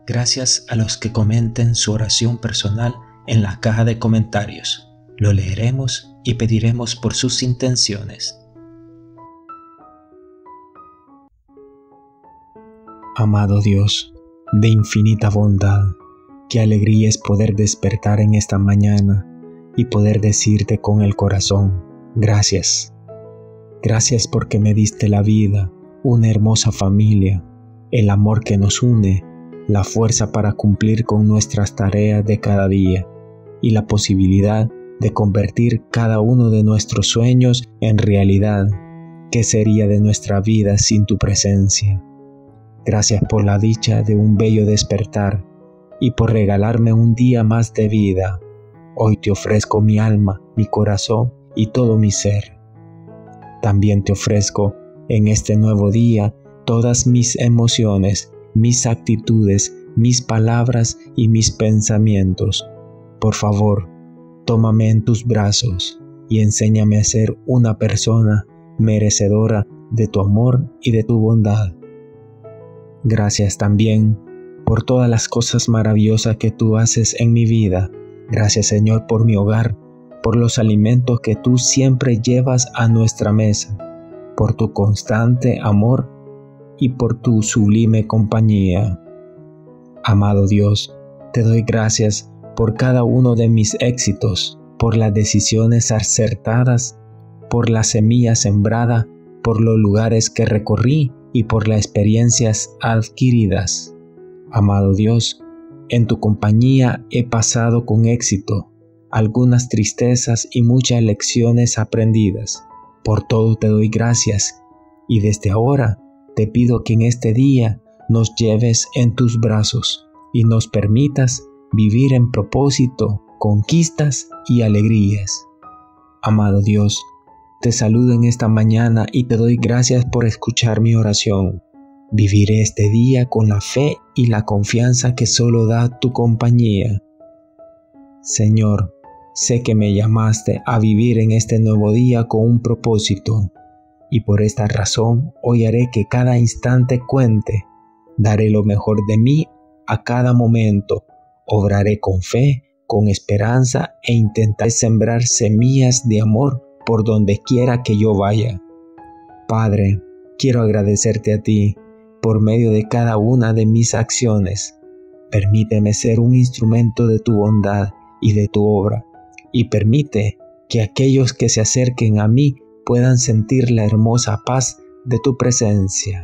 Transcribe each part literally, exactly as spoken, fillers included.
Gracias a los que comenten su oración personal en la caja de comentarios. Lo leeremos y pediremos por sus intenciones. Amado Dios, de infinita bondad, qué alegría es poder despertar en esta mañana y poder decirte con el corazón, gracias. Gracias porque me diste la vida, una hermosa familia, el amor que nos une, la fuerza para cumplir con nuestras tareas de cada día y la posibilidad de convertir cada uno de nuestros sueños en realidad. ¿Qué sería de nuestra vida sin tu presencia? Gracias por la dicha de un bello despertar y por regalarme un día más de vida. Hoy te ofrezco mi alma, mi corazón y todo mi ser. También te ofrezco en este nuevo día todas mis emociones, mis actitudes, mis palabras y mis pensamientos. Por favor, tómame en tus brazos y enséñame a ser una persona merecedora de tu amor y de tu bondad. Gracias también por todas las cosas maravillosas que tú haces en mi vida. Gracias, Señor, por mi hogar, por los alimentos que tú siempre llevas a nuestra mesa, por tu constante amor y por tu sublime compañía. Amado Dios, te doy gracias por cada uno de mis éxitos, por las decisiones acertadas, por la semilla sembrada, por los lugares que recorrí y por las experiencias adquiridas. Amado Dios, en tu compañía he pasado con éxito algunas tristezas y muchas lecciones aprendidas. Por todo te doy gracias y desde ahora te pido que en este día nos lleves en tus brazos y nos permitas vivir en propósito, conquistas y alegrías. Amado Dios, te saludo en esta mañana y te doy gracias por escuchar mi oración. Viviré este día con la fe y la confianza que solo da tu compañía. Señor, sé que me llamaste a vivir en este nuevo día con un propósito, y por esta razón hoy haré que cada instante cuente. Daré lo mejor de mí a cada momento. Obraré con fe, con esperanza e intentaré sembrar semillas de amor por donde quiera que yo vaya. Padre, quiero agradecerte a ti por medio de cada una de mis acciones. Permíteme ser un instrumento de tu bondad y de tu obra, y permite que aquellos que se acerquen a mí puedan sentir la hermosa paz de tu presencia.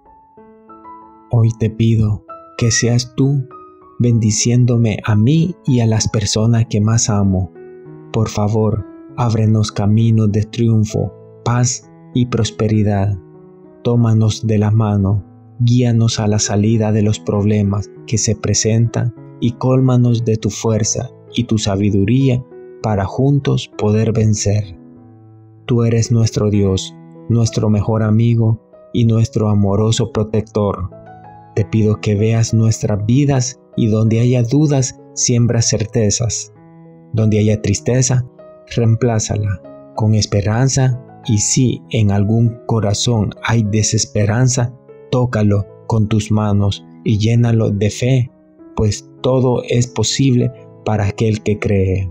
Hoy te pido que seas tú bendiciéndome a mí y a las personas que más amo. Por favor, ábrenos caminos de triunfo, paz y prosperidad. Tómanos de la mano, guíanos a la salida de los problemas que se presentan y cólmanos de tu fuerza y tu sabiduría para juntos poder vencer. Tú eres nuestro Dios, nuestro mejor amigo y nuestro amoroso protector. Te pido que veas nuestras vidas y donde haya dudas, siembra certezas. Donde haya tristeza, reemplázala con esperanza, y si en algún corazón hay desesperanza, tócalo con tus manos y llénalo de fe, pues todo es posible para aquel que cree.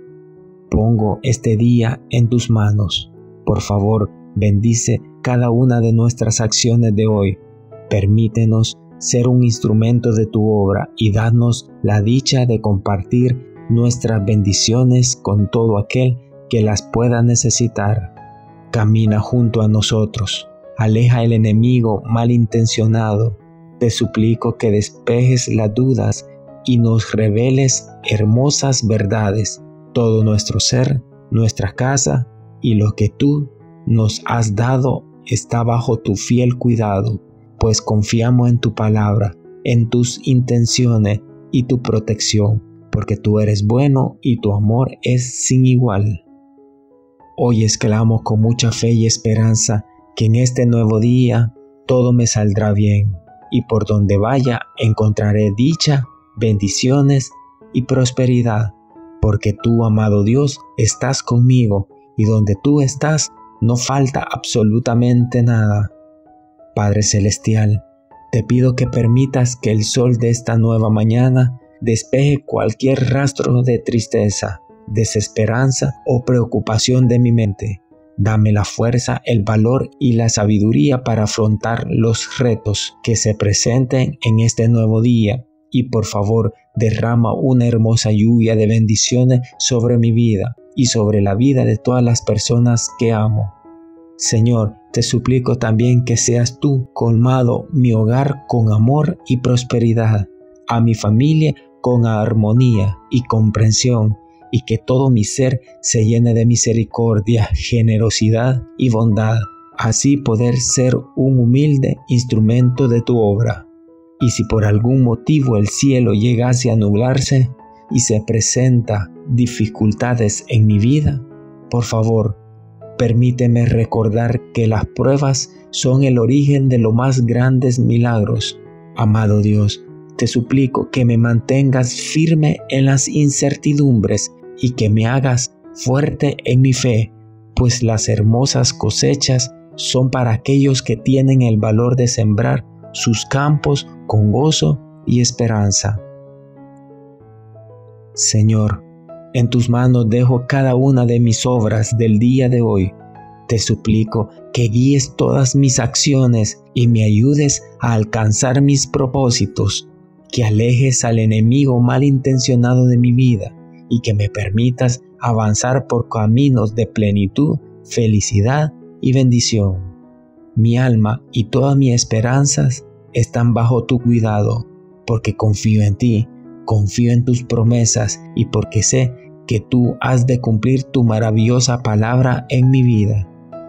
Pongo este día en tus manos. Por favor, bendice cada una de nuestras acciones de hoy. Permítenos ser un instrumento de tu obra y danos la dicha de compartir nuestras bendiciones con todo aquel que las pueda necesitar. Camina junto a nosotros, aleja el enemigo malintencionado. Te suplico que despejes las dudas y nos reveles hermosas verdades. Todo nuestro ser, nuestra casa y lo que tú nos has dado está bajo tu fiel cuidado, pues confiamos en tu palabra, en tus intenciones y tu protección, porque tú eres bueno y tu amor es sin igual. Hoy exclamo con mucha fe y esperanza que en este nuevo día todo me saldrá bien, y por donde vaya encontraré dicha, bendiciones y prosperidad, porque tú, amado Dios, estás conmigo, y donde tú estás no falta absolutamente nada. Padre Celestial, te pido que permitas que el sol de esta nueva mañana despeje cualquier rastro de tristeza, desesperanza o preocupación de mi mente. Dame la fuerza, el valor y la sabiduría para afrontar los retos que se presenten en este nuevo día. Y por favor, derrama una hermosa lluvia de bendiciones sobre mi vida y sobre la vida de todas las personas que amo. Señor, te suplico también que seas tú colmado mi hogar con amor y prosperidad, a mi familia con armonía y comprensión, y que todo mi ser se llene de misericordia, generosidad y bondad, así poder ser un humilde instrumento de tu obra. Y si por algún motivo el cielo llegase a nublarse y se presenta dificultades en mi vida, por favor, permíteme recordar que las pruebas son el origen de los más grandes milagros. Amado Dios, te suplico que me mantengas firme en las incertidumbres y que me hagas fuerte en mi fe, pues las hermosas cosechas son para aquellos que tienen el valor de sembrar sus campos con gozo y esperanza. Señor, en tus manos dejo cada una de mis obras del día de hoy. Te suplico que guíes todas mis acciones y me ayudes a alcanzar mis propósitos, que alejes al enemigo malintencionado de mi vida y que me permitas avanzar por caminos de plenitud, felicidad y bendición. Mi alma y todas mis esperanzas están bajo tu cuidado, porque confío en ti, confío en tus promesas y porque sé que tú has de cumplir tu maravillosa palabra en mi vida.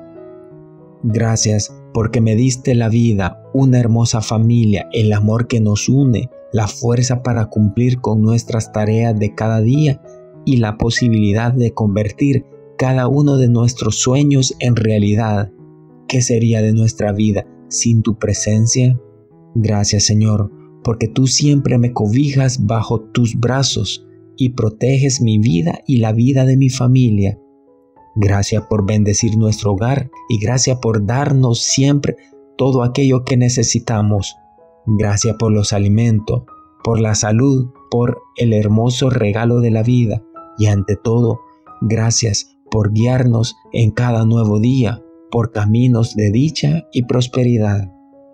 Gracias porque me diste la vida, una hermosa familia, el amor que nos une, la fuerza para cumplir con nuestras tareas de cada día y la posibilidad de convertir cada uno de nuestros sueños en realidad. ¿Qué sería de nuestra vida sin tu presencia? Gracias, Señor, porque tú siempre me cobijas bajo tus brazos y proteges mi vida y la vida de mi familia. Gracias por bendecir nuestro hogar y gracias por darnos siempre todo aquello que necesitamos. Gracias por los alimentos, por la salud, por el hermoso regalo de la vida y ante todo, gracias por guiarnos en cada nuevo día por caminos de dicha y prosperidad.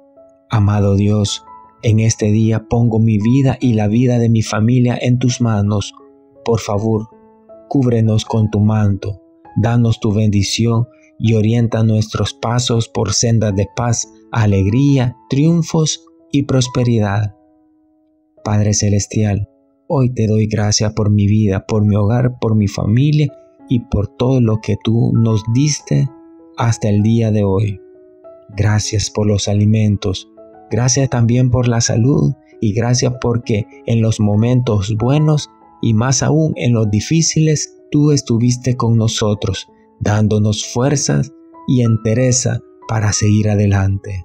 Amado Dios, en este día pongo mi vida y la vida de mi familia en tus manos. Por favor, cúbrenos con tu manto, danos tu bendición y orienta nuestros pasos por sendas de paz, alegría, triunfos y prosperidad. Padre Celestial, hoy te doy gracias por mi vida, por mi hogar, por mi familia y por todo lo que tú nos diste hasta el día de hoy. Gracias por los alimentos, gracias también por la salud y gracias porque en los momentos buenos y más aún en los difíciles, tú estuviste con nosotros, dándonos fuerzas y entereza para seguir adelante.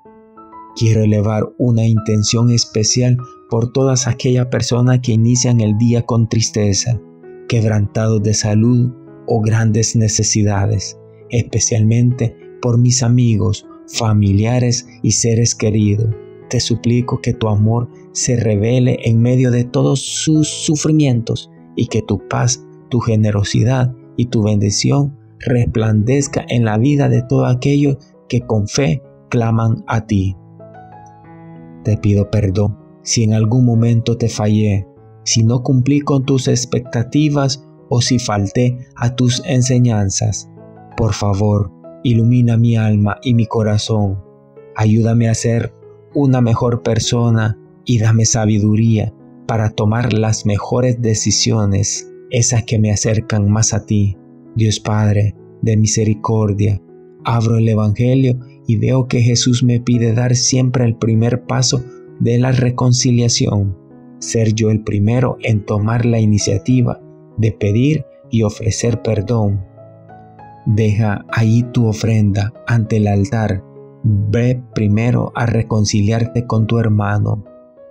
Quiero elevar una intención especial por todas aquellas personas que inician el día con tristeza, quebrantados de salud o grandes necesidades, especialmente por mis amigos, familiares y seres queridos. Te suplico que tu amor se revele en medio de todos sus sufrimientos y que tu paz, tu generosidad y tu bendición resplandezca en la vida de todos aquellos que con fe claman a ti. Te pido perdón si en algún momento te fallé, si no cumplí con tus expectativas o si falté a tus enseñanzas. Por favor, ilumina mi alma y mi corazón. Ayúdame a ser una mejor persona y dame sabiduría para tomar las mejores decisiones, esas que me acercan más a ti. Dios Padre de misericordia, abro el Evangelio y veo que Jesús me pide dar siempre el primer paso de la reconciliación, ser yo el primero en tomar la iniciativa de pedir y ofrecer perdón. Deja ahí tu ofrenda ante el altar. Ve primero a reconciliarte con tu hermano.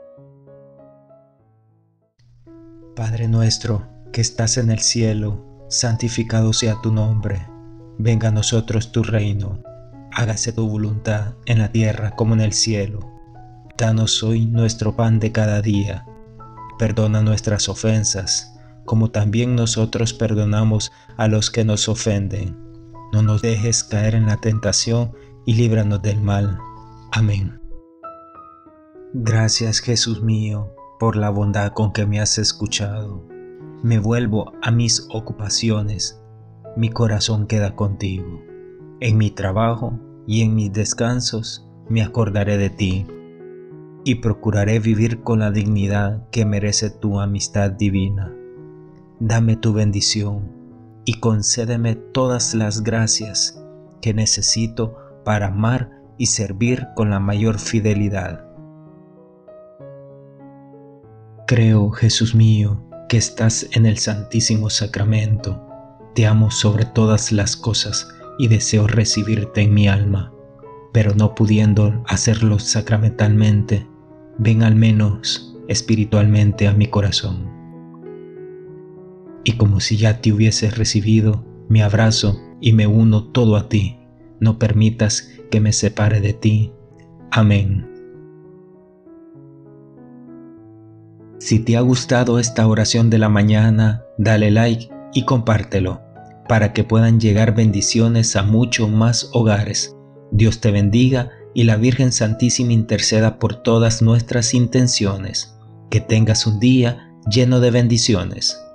Padre nuestro, que estás en el cielo, santificado sea tu nombre. Venga a nosotros tu reino. Hágase tu voluntad en la tierra como en el cielo. Danos hoy nuestro pan de cada día. Perdona nuestras ofensas, como también nosotros perdonamos a los que nos ofenden. No nos dejes caer en la tentación y líbranos del mal. Amén. Gracias, Jesús mío, por la bondad con que me has escuchado. Me vuelvo a mis ocupaciones. Mi corazón queda contigo. En mi trabajo y en mis descansos me acordaré de ti y procuraré vivir con la dignidad que merece tu amistad divina. Dame tu bendición y concédeme todas las gracias que necesito para amar y servir con la mayor fidelidad. Creo, Jesús mío, que estás en el Santísimo Sacramento. Te amo sobre todas las cosas y deseo recibirte en mi alma, pero no pudiendo hacerlo sacramentalmente, ven al menos espiritualmente a mi corazón. Y como si ya te hubieses recibido, me abrazo y me uno todo a ti. No permitas que me separe de ti. Amén. Si te ha gustado esta oración de la mañana, dale like y compártelo, para que puedan llegar bendiciones a muchos más hogares. Dios te bendiga y la Virgen Santísima interceda por todas nuestras intenciones. Que tengas un día lleno de bendiciones.